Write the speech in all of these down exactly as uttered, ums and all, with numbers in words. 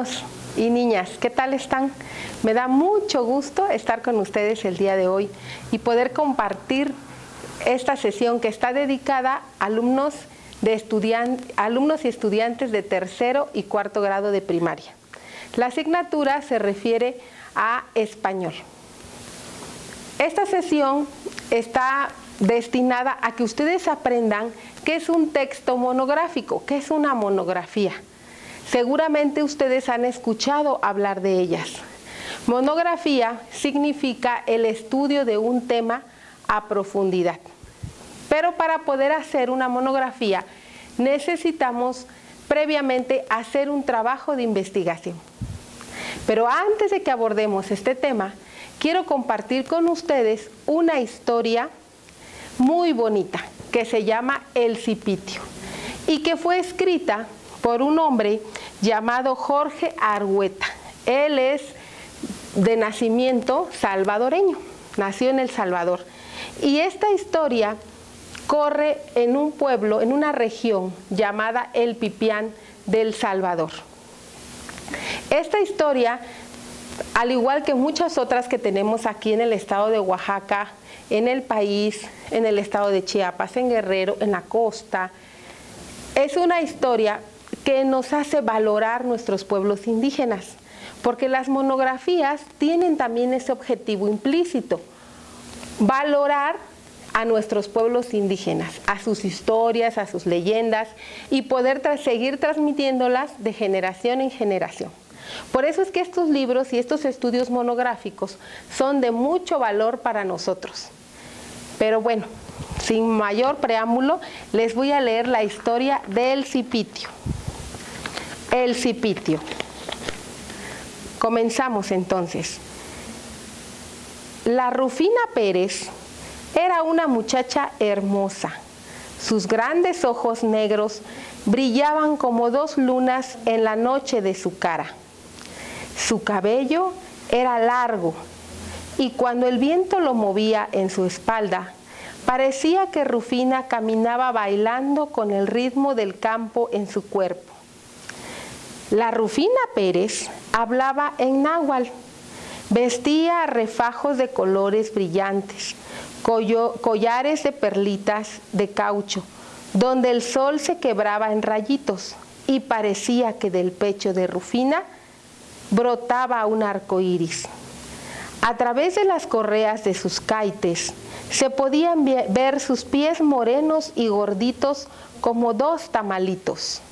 Niños y niñas, ¿qué tal están? Me da mucho gusto estar con ustedes el día de hoy y poder compartir esta sesión que está dedicada a alumnos, de estudian- alumnos y estudiantes de tercero y cuarto grado de primaria. La asignatura se refiere a español. Esta sesión está destinada a que ustedes aprendan qué es un texto monográfico, qué es una monografía. Seguramente ustedes han escuchado hablar de ellas. Monografía significa el estudio de un tema a profundidad. Pero para poder hacer una monografía necesitamos previamente hacer un trabajo de investigación. Pero antes de que abordemos este tema, quiero compartir con ustedes una historia muy bonita que se llama El Cipitio y que fue escrita por un hombre llamado Jorge Argueta. Él es de nacimiento salvadoreño, nació en El Salvador. Y esta historia corre en un pueblo, en una región llamada El Pipián del Salvador. Esta historia, al igual que muchas otras que tenemos aquí en el estado de Oaxaca, en el país, en el estado de Chiapas, en Guerrero, en la costa, es una historia que nos hace valorar nuestros pueblos indígenas, porque las monografías tienen también ese objetivo implícito, valorar a nuestros pueblos indígenas, a sus historias, a sus leyendas y poder tra- seguir transmitiéndolas de generación en generación. Por eso es que estos libros y estos estudios monográficos son de mucho valor para nosotros. Pero bueno, sin mayor preámbulo, les voy a leer la historia del Cipitio. El Cipitio. Comenzamos entonces. La Rufina Pérez era una muchacha hermosa. Sus grandes ojos negros brillaban como dos lunas en la noche de su cara. Su cabello era largo y cuando el viento lo movía en su espalda, parecía que Rufina caminaba bailando con el ritmo del campo en su cuerpo. La Rufina Pérez hablaba en náhuatl, vestía refajos de colores brillantes, collares de perlitas de caucho, donde el sol se quebraba en rayitos y parecía que del pecho de Rufina brotaba un arco iris. A través de las correas de sus caites se podían ver sus pies morenos y gorditos como dos tamalitos.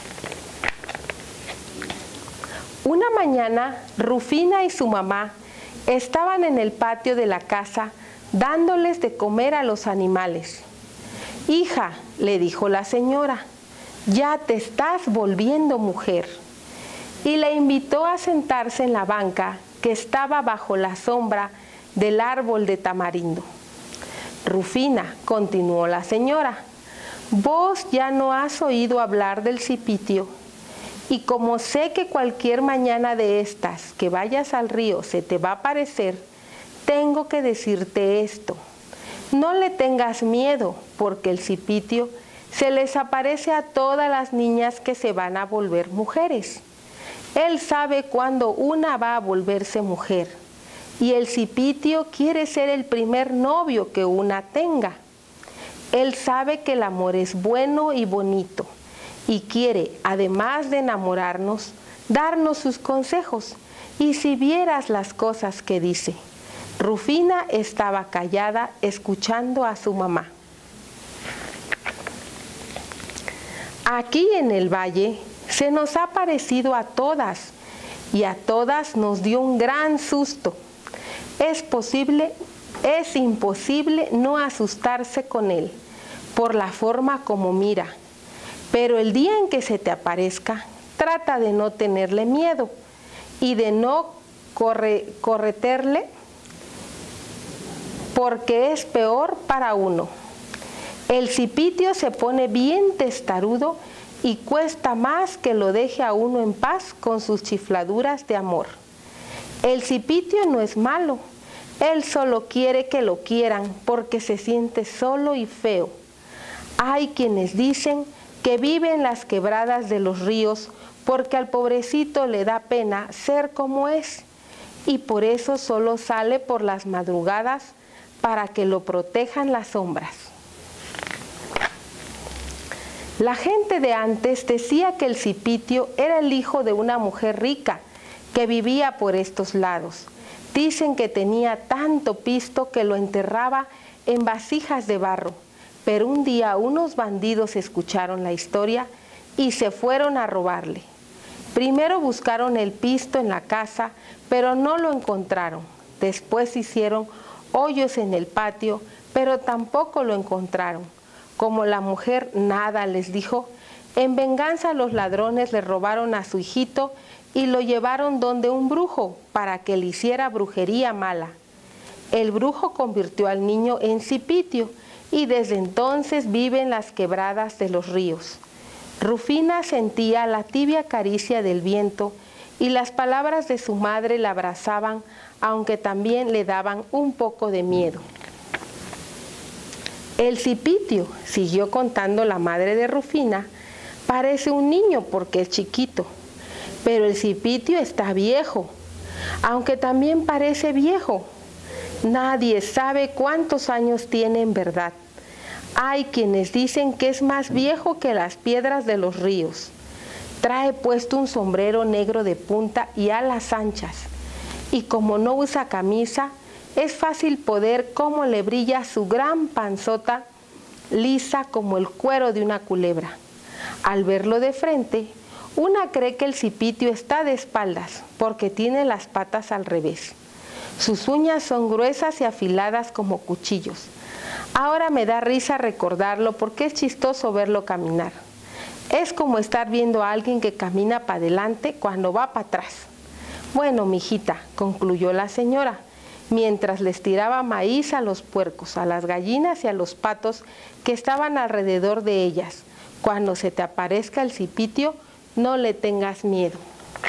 Una mañana, Rufina y su mamá estaban en el patio de la casa dándoles de comer a los animales. «Hija», le dijo la señora, «ya te estás volviendo mujer». Y la invitó a sentarse en la banca que estaba bajo la sombra del árbol de tamarindo. «Rufina», continuó la señora, «vos ya no has oído hablar del Cipitio, y como sé que cualquier mañana de estas que vayas al río se te va a aparecer, tengo que decirte esto. No le tengas miedo, porque el Cipitio se les aparece a todas las niñas que se van a volver mujeres. Él sabe cuándo una va a volverse mujer, y el Cipitio quiere ser el primer novio que una tenga. Él sabe que el amor es bueno y bonito, y quiere, además de enamorarnos, darnos sus consejos. Y si vieras las cosas que dice». Rufina estaba callada escuchando a su mamá. Aquí en el valle se nos ha parecido a todas y a todas nos dio un gran susto. Es posible, es imposible no asustarse con él por la forma como mira. Pero el día en que se te aparezca, trata de no tenerle miedo y de no corre, correterle, porque es peor para uno. El Cipitio se pone bien testarudo y cuesta más que lo deje a uno en paz con sus chifladuras de amor. El Cipitio no es malo, él solo quiere que lo quieran porque se siente solo y feo. Hay quienes dicen que vive en las quebradas de los ríos, porque al pobrecito le da pena ser como es, y por eso solo sale por las madrugadas para que lo protejan las sombras. La gente de antes decía que el Cipitio era el hijo de una mujer rica que vivía por estos lados. Dicen que tenía tanto pisto que lo enterraba en vasijas de barro, pero un día unos bandidos escucharon la historia y se fueron a robarle. Primero buscaron el pisto en la casa, pero no lo encontraron. Después hicieron hoyos en el patio, pero tampoco lo encontraron. Como la mujer nada les dijo, en venganza los ladrones le robaron a su hijito y lo llevaron donde un brujo para que le hiciera brujería mala. El brujo convirtió al niño en Cipitio y desde entonces vive en las quebradas de los ríos. Rufina sentía la tibia caricia del viento y las palabras de su madre la abrazaban, aunque también le daban un poco de miedo. El Cipitio, siguió contando la madre de Rufina, parece un niño porque es chiquito, pero el Cipitio está viejo, aunque también parece viejo. Nadie sabe cuántos años tiene en verdad. Hay quienes dicen que es más viejo que las piedras de los ríos. Trae puesto un sombrero negro de punta y alas anchas, y como no usa camisa, es fácil poder cómo le brilla su gran panzota lisa como el cuero de una culebra. Al verlo de frente, una cree que el Cipitio está de espaldas porque tiene las patas al revés. Sus uñas son gruesas y afiladas como cuchillos. Ahora me da risa recordarlo porque es chistoso verlo caminar. Es como estar viendo a alguien que camina para adelante cuando va para atrás. Bueno, mijita, concluyó la señora, mientras les tiraba maíz a los puercos, a las gallinas y a los patos que estaban alrededor de ellas. Cuando se te aparezca el Cipitio, no le tengas miedo.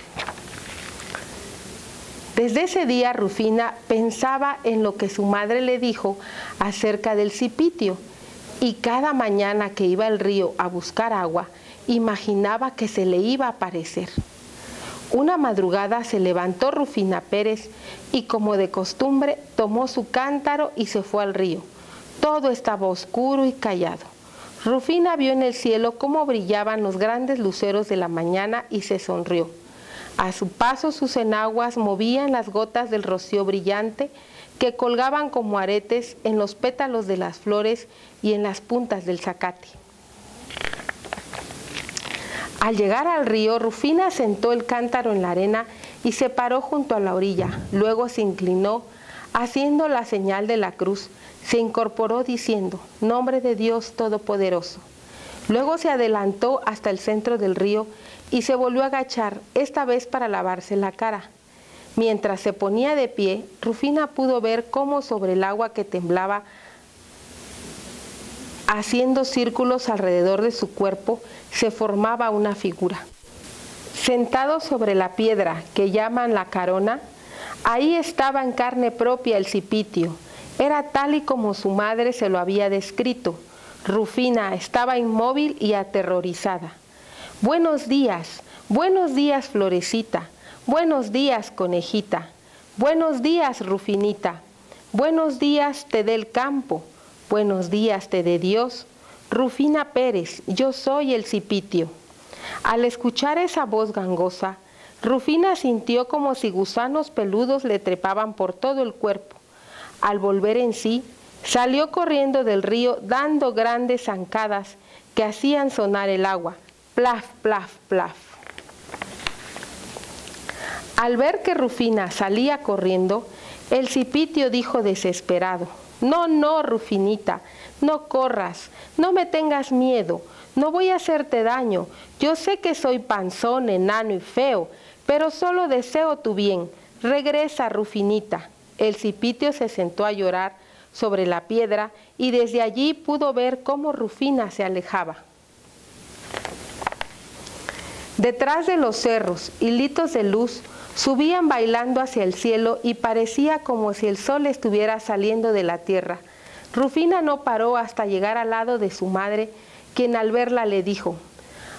Desde ese día Rufina pensaba en lo que su madre le dijo acerca del Cipitio, y cada mañana que iba al río a buscar agua, imaginaba que se le iba a aparecer. Una madrugada se levantó Rufina Pérez y, como de costumbre, tomó su cántaro y se fue al río. Todo estaba oscuro y callado. Rufina vio en el cielo cómo brillaban los grandes luceros de la mañana y se sonrió. A su paso sus enaguas movían las gotas del rocío brillante que colgaban como aretes en los pétalos de las flores y en las puntas del zacate. Al llegar al río, Rufina sentó el cántaro en la arena y se paró junto a la orilla. Luego se inclinó, haciendo la señal de la cruz. Se incorporó diciendo: «Nombre de Dios Todopoderoso». Luego se adelantó hasta el centro del río y se volvió a agachar, esta vez para lavarse la cara. Mientras se ponía de pie, Rufina pudo ver cómo sobre el agua que temblaba, haciendo círculos alrededor de su cuerpo, se formaba una figura. Sentado sobre la piedra que llaman la Carona, ahí estaba en carne propia el Cipitio. Era tal y como su madre se lo había descrito. Rufina estaba inmóvil y aterrorizada. «Buenos días, buenos días, Florecita, buenos días, Conejita, buenos días, Rufinita, buenos días te dé el campo, buenos días te dé Dios. Rufina Pérez, yo soy el Cipitio». Al escuchar esa voz gangosa, Rufina sintió como si gusanos peludos le trepaban por todo el cuerpo. Al volver en sí, salió corriendo del río dando grandes zancadas que hacían sonar el agua. Plaf, plaf, plaf. Al ver que Rufina salía corriendo, el Cipitio dijo desesperado: «No, no, Rufinita, no corras, no me tengas miedo, no voy a hacerte daño. Yo sé que soy panzón, enano y feo, pero solo deseo tu bien. Regresa, Rufinita». El Cipitio se sentó a llorar sobre la piedra y desde allí pudo ver cómo Rufina se alejaba. Detrás de los cerros, hilitos de luz subían bailando hacia el cielo y parecía como si el sol estuviera saliendo de la tierra. Rufina no paró hasta llegar al lado de su madre, quien al verla le dijo: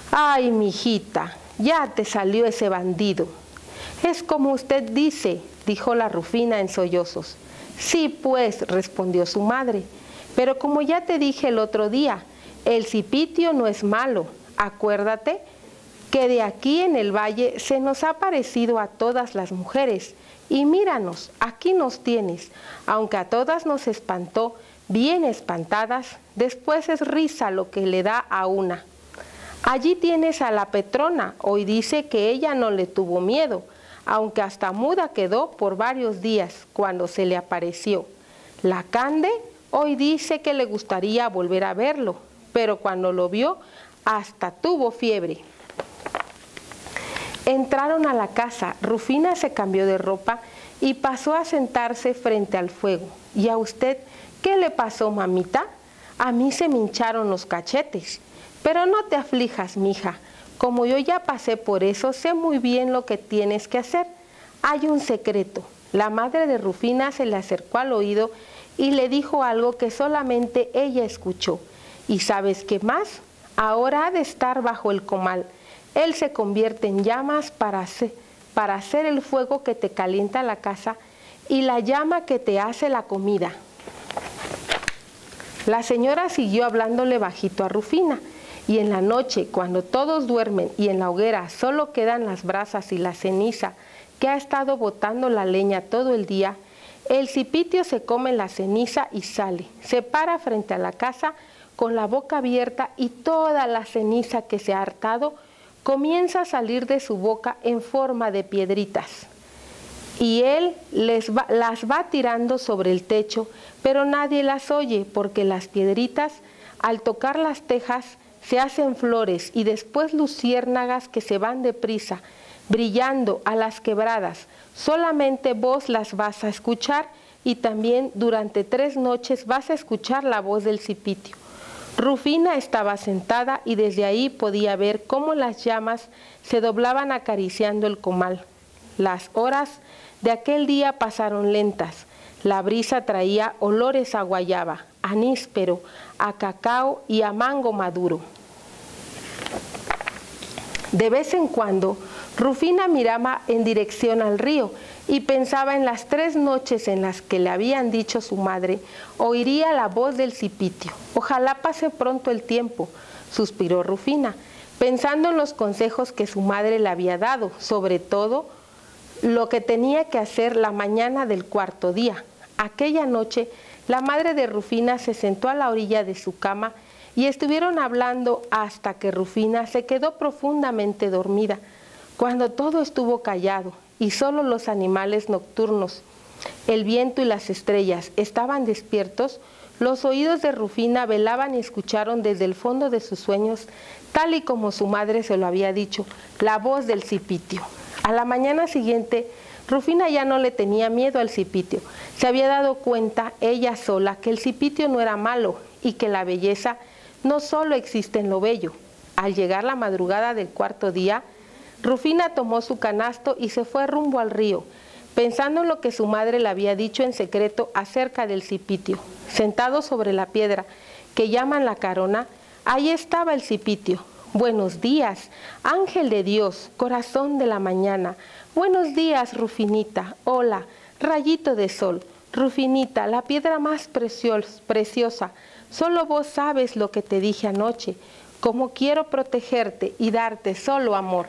Ay, mijita, ya te salió ese bandido. Es como usted dice, dijo la Rufina en sollozos. Sí, pues, respondió su madre, pero como ya te dije el otro día, el cipitio no es malo. Acuérdate que de aquí en el valle se nos ha parecido a todas las mujeres. Y míranos, aquí nos tienes, aunque a todas nos espantó, bien espantadas, después es risa lo que le da a una. Allí tienes a la Petrona, hoy dice que ella no le tuvo miedo, aunque hasta muda quedó por varios días cuando se le apareció. La Cande hoy dice que le gustaría volver a verlo, pero cuando lo vio hasta tuvo fiebre. Entraron a la casa, Rufina se cambió de ropa y pasó a sentarse frente al fuego. ¿Y a usted qué le pasó, mamita? A mí se me hincharon los cachetes. Pero no te aflijas, mija. Como yo ya pasé por eso, sé muy bien lo que tienes que hacer. Hay un secreto. La madre de Rufina se le acercó al oído y le dijo algo que solamente ella escuchó. ¿Y sabes qué más? Ahora ha de estar bajo el comal. Él se convierte en llamas para hacer, para hacer el fuego que te calienta la casa y la llama que te hace la comida. La señora siguió hablándole bajito a Rufina. Y en la noche, cuando todos duermen y en la hoguera solo quedan las brasas y la ceniza que ha estado botando la leña todo el día, el cipitio se come la ceniza y sale. Se para frente a la casa con la boca abierta y toda la ceniza que se ha hartado comienza a salir de su boca en forma de piedritas. Y él les va, las va tirando sobre el techo, pero nadie las oye porque las piedritas, al tocar las tejas, se hacen flores y después luciérnagas que se van deprisa, brillando a las quebradas. Solamente vos las vas a escuchar y también durante tres noches vas a escuchar la voz del cipitio. Rufina estaba sentada y desde ahí podía ver cómo las llamas se doblaban acariciando el comal. Las horas de aquel día pasaron lentas. La brisa traía olores a guayaba, a níspero, a cacao y a mango maduro. De vez en cuando, Rufina miraba en dirección al río y pensaba en las tres noches en las que le habían dicho su madre, oiría la voz del cipitio. Ojalá pase pronto el tiempo, suspiró Rufina, pensando en los consejos que su madre le había dado, sobre todo lo que tenía que hacer la mañana del cuarto día. Aquella noche, la madre de Rufina se sentó a la orilla de su cama y estuvieron hablando hasta que Rufina se quedó profundamente dormida. Cuando todo estuvo callado y solo los animales nocturnos, el viento y las estrellas estaban despiertos, los oídos de Rufina velaban y escucharon desde el fondo de sus sueños, tal y como su madre se lo había dicho, la voz del cipitio. A la mañana siguiente, Rufina ya no le tenía miedo al cipitio. Se había dado cuenta ella sola que el cipitio no era malo y que la belleza no solo existe en lo bello. Al llegar la madrugada del cuarto día, Rufina tomó su canasto y se fue rumbo al río, pensando en lo que su madre le había dicho en secreto acerca del cipitio. Sentado sobre la piedra que llaman la Carona, ahí estaba el cipitio. Buenos días, ángel de Dios, corazón de la mañana. Buenos días, Rufinita. Hola, rayito de sol. Rufinita, la piedra más precios- preciosa. Solo vos sabes lo que te dije anoche, cómo quiero protegerte y darte solo amor.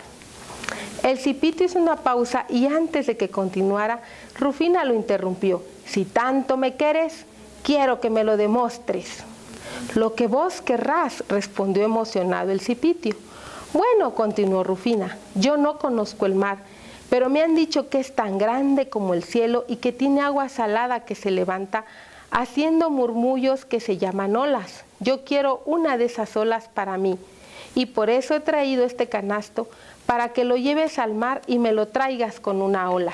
El cipitio hizo una pausa y antes de que continuara, Rufina lo interrumpió. Si tanto me quieres, quiero que me lo demostres. Lo que vos querrás, respondió emocionado el cipitio. Bueno, continuó Rufina, yo no conozco el mar, pero me han dicho que es tan grande como el cielo y que tiene agua salada que se levanta haciendo murmullos que se llaman olas. Yo quiero una de esas olas para mí y por eso he traído este canasto para que lo lleves al mar y me lo traigas con una ola.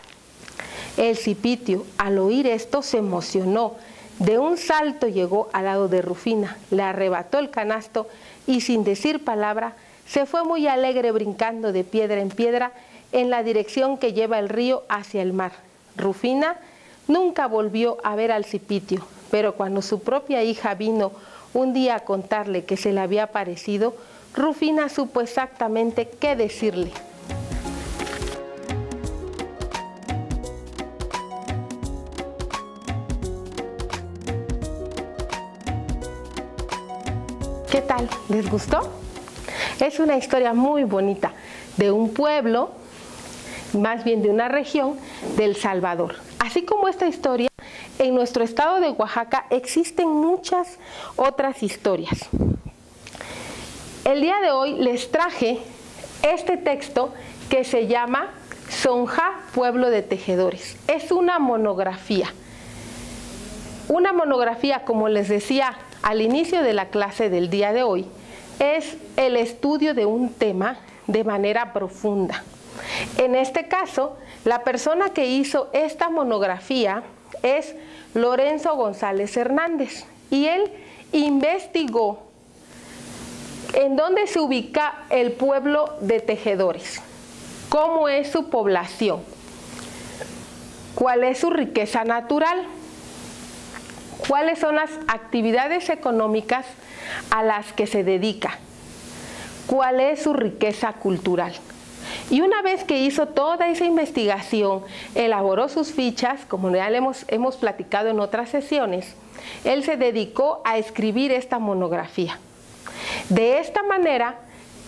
El cipitio, al oír esto, se emocionó. De un salto llegó al lado de Rufina, le arrebató el canasto y sin decir palabra se fue muy alegre brincando de piedra en piedra en la dirección que lleva el río hacia el mar. Rufina nunca volvió a ver al cipitio, pero cuando su propia hija vino un día a contarle que se le había aparecido, Rufina supo exactamente qué decirle. ¿Qué tal? ¿Les gustó? Es una historia muy bonita de un pueblo, más bien de una región del Salvador. Así como esta historia, en nuestro estado de Oaxaca existen muchas otras historias. El día de hoy les traje este texto que se llama Sonja, Pueblo de Tejedores. Es una monografía. Una monografía, como les decía al inicio de la clase del día de hoy, es el estudio de un tema de manera profunda. En este caso, la persona que hizo esta monografía es Lorenzo González Hernández, y él investigó en dónde se ubica el pueblo de tejedores, cómo es su población, cuál es su riqueza natural, cuáles son las actividades económicas a las que se dedica, cuál es su riqueza cultural. Y una vez que hizo toda esa investigación, elaboró sus fichas, como ya le hemos, hemos platicado en otras sesiones, él se dedicó a escribir esta monografía. De esta manera,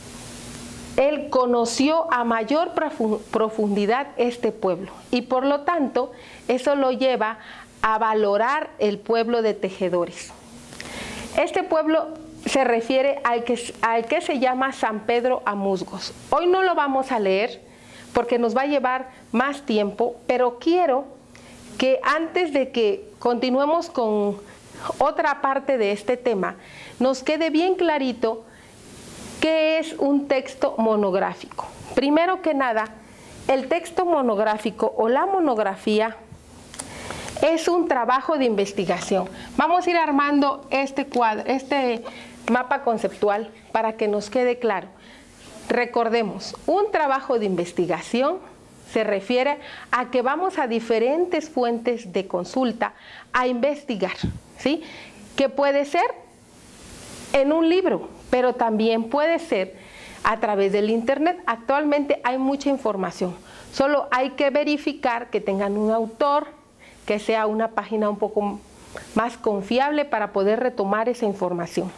él conoció a mayor profundidad este pueblo, y por lo tanto, eso lo lleva a valorar el pueblo de tejedores. Este pueblo se refiere al que, al que se llama San Pedro Amusgos. Hoy no lo vamos a leer porque nos va a llevar más tiempo, pero quiero que antes de que continuemos con otra parte de este tema, nos quede bien clarito qué es un texto monográfico. Primero que nada, el texto monográfico o la monografía es un trabajo de investigación. Vamos a ir armando este cuadro, este mapa conceptual para que nos quede claro. Recordemos, un trabajo de investigación se refiere a que vamos a diferentes fuentes de consulta a investigar, ¿sí? Que puede ser en un libro, pero también puede ser a través del internet. Actualmente hay mucha información, solo hay que verificar que tengan un autor, que sea una página un poco más confiable para poder retomar esa información.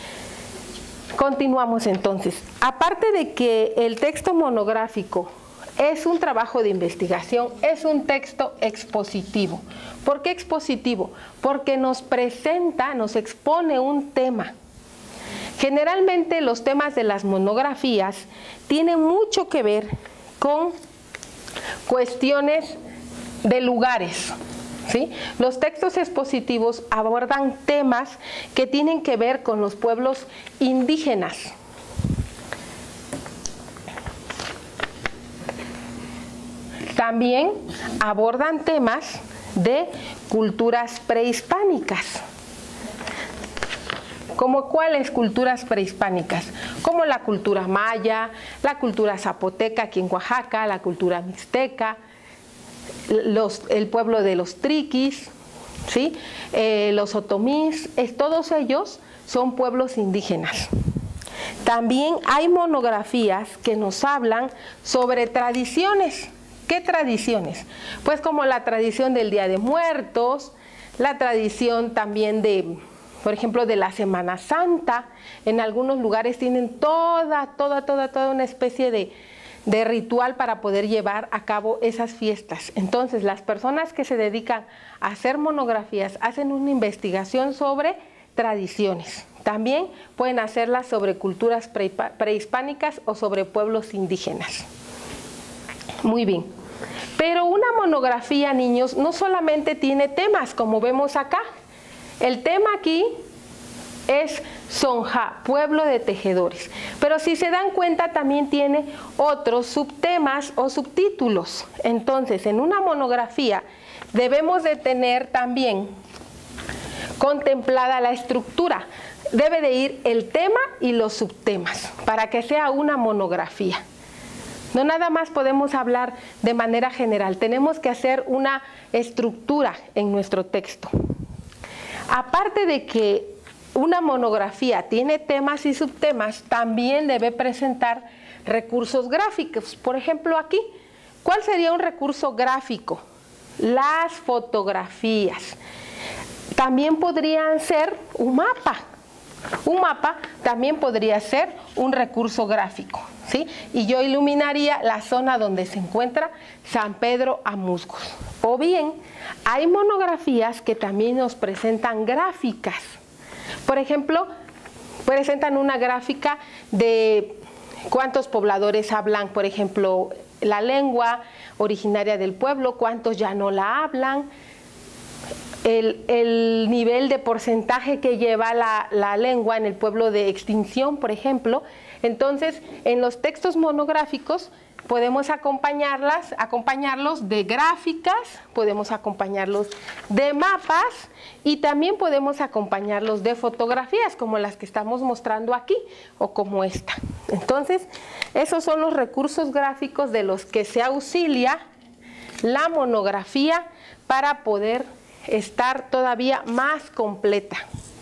Continuamos entonces. Aparte de que el texto monográfico es un trabajo de investigación, es un texto expositivo. ¿Por qué expositivo? Porque nos presenta, nos expone un tema. Generalmente los temas de las monografías tienen mucho que ver con cuestiones de lugares, ¿sí? Los textos expositivos abordan temas que tienen que ver con los pueblos indígenas. También abordan temas de culturas prehispánicas. ¿Como cuáles culturas prehispánicas? Como la cultura maya, la cultura zapoteca aquí en Oaxaca, la cultura mixteca, Los, el pueblo de los triquis, ¿sí? eh, los otomís, es, todos ellos son pueblos indígenas. También hay monografías que nos hablan sobre tradiciones. ¿Qué tradiciones? Pues como la tradición del Día de Muertos, la tradición también de, por ejemplo, de la Semana Santa. En algunos lugares tienen toda, toda, toda, toda una especie de de ritual para poder llevar a cabo esas fiestas. Entonces, las personas que se dedican a hacer monografías hacen una investigación sobre tradiciones. También pueden hacerlas sobre culturas prehispánicas o sobre pueblos indígenas. Muy bien. Pero una monografía, niños, no solamente tiene temas, como vemos acá. El tema aquí es Sonja, pueblo de tejedores. Pero si se dan cuenta, también tiene otros subtemas o subtítulos. Entonces, en una monografía debemos de tener también contemplada la estructura. Debe de ir el tema y los subtemas para que sea una monografía. No nada más podemos hablar de manera general, tenemos que hacer una estructura en nuestro texto. Aparte de que una monografía tiene temas y subtemas, también debe presentar recursos gráficos. Por ejemplo, aquí, ¿cuál sería un recurso gráfico? Las fotografías. También podrían ser un mapa. Un mapa también podría ser un recurso gráfico, ¿sí? Y yo iluminaría la zona donde se encuentra San Pedro Amusgos. O bien, hay monografías que también nos presentan gráficas. Por ejemplo, presentan una gráfica de cuántos pobladores hablan, por ejemplo, la lengua originaria del pueblo, cuántos ya no la hablan, el, el nivel de porcentaje que lleva la, la lengua en el pueblo de extinción, por ejemplo. Entonces, en los textos monográficos podemos acompañarlas, acompañarlos de gráficas, podemos acompañarlos de mapas y también podemos acompañarlos de fotografías como las que estamos mostrando aquí o como esta. Entonces, esos son los recursos gráficos de los que se auxilia la monografía para poder estar todavía más completa.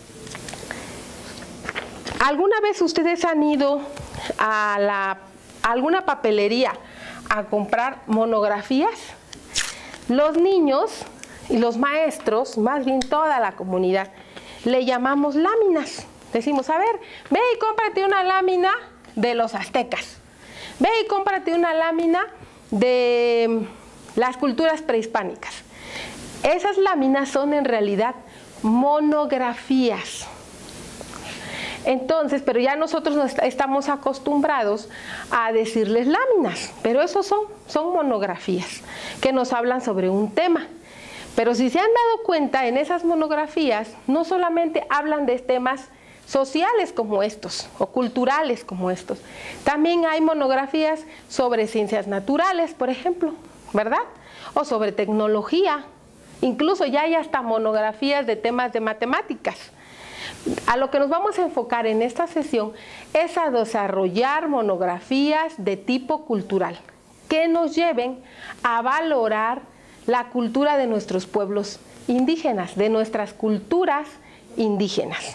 ¿Alguna vez ustedes han ido a la alguna papelería a comprar monografías? Los niños y los maestros, más bien toda la comunidad, le llamamos láminas. Decimos, a ver, ve y cómprate una lámina de los aztecas. Ve y cómprate una lámina de las culturas prehispánicas. Esas láminas son en realidad monografías. Entonces, pero ya nosotros nos estamos acostumbrados a decirles láminas, pero esos son, son monografías que nos hablan sobre un tema. Pero si se han dado cuenta, en esas monografías no solamente hablan de temas sociales como estos o culturales como estos, también hay monografías sobre ciencias naturales, por ejemplo, ¿verdad? O sobre tecnología, incluso ya hay hasta monografías de temas de matemáticas. A lo que nos vamos a enfocar en esta sesión es a desarrollar monografías de tipo cultural que nos lleven a valorar la cultura de nuestros pueblos indígenas, de nuestras culturas indígenas.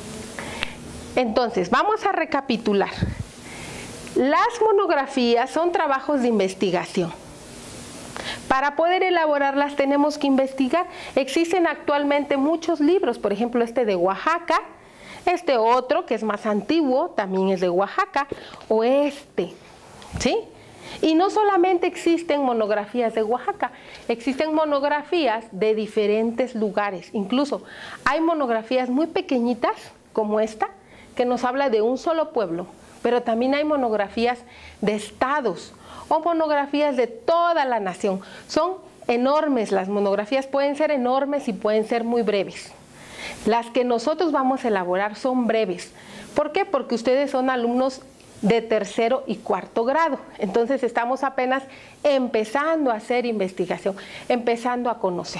Entonces, vamos a recapitular. Las monografías son trabajos de investigación. Para poder elaborarlas tenemos que investigar. Existen actualmente muchos libros, por ejemplo este de Oaxaca, este otro que es más antiguo, también es de Oaxaca, o este, ¿sí? Y no solamente existen monografías de Oaxaca, existen monografías de diferentes lugares. Incluso hay monografías muy pequeñitas, como esta, que nos habla de un solo pueblo, pero también hay monografías de estados, o monografías de toda la nación. Son enormes, las monografías pueden ser enormes y pueden ser muy breves. Las que nosotros vamos a elaborar son breves. ¿Por qué? Porque ustedes son alumnos de tercero y cuarto grado. Entonces estamos apenas empezando a hacer investigación, empezando a conocer.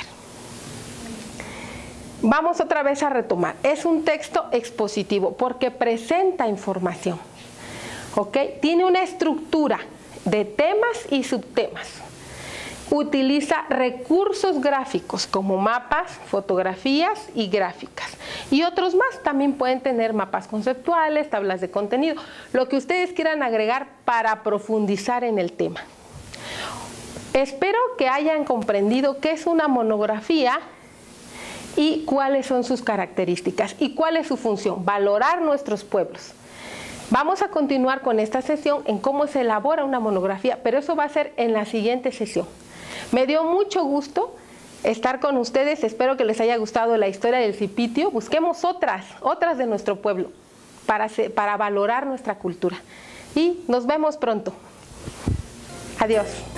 Vamos otra vez a retomar. Es un texto expositivo porque presenta información. ¿Ok? Tiene una estructura de temas y subtemas. Utiliza recursos gráficos como mapas, fotografías y gráficas. Y otros más, también pueden tener mapas conceptuales, tablas de contenido, lo que ustedes quieran agregar para profundizar en el tema. Espero que hayan comprendido qué es una monografía y cuáles son sus características y cuál es su función, valorar nuestros pueblos. Vamos a continuar con esta sesión en cómo se elabora una monografía, pero eso va a ser en la siguiente sesión. Me dio mucho gusto estar con ustedes, espero que les haya gustado la historia del Cipitio. Busquemos otras, otras de nuestro pueblo para, para valorar nuestra cultura. Y nos vemos pronto. Adiós.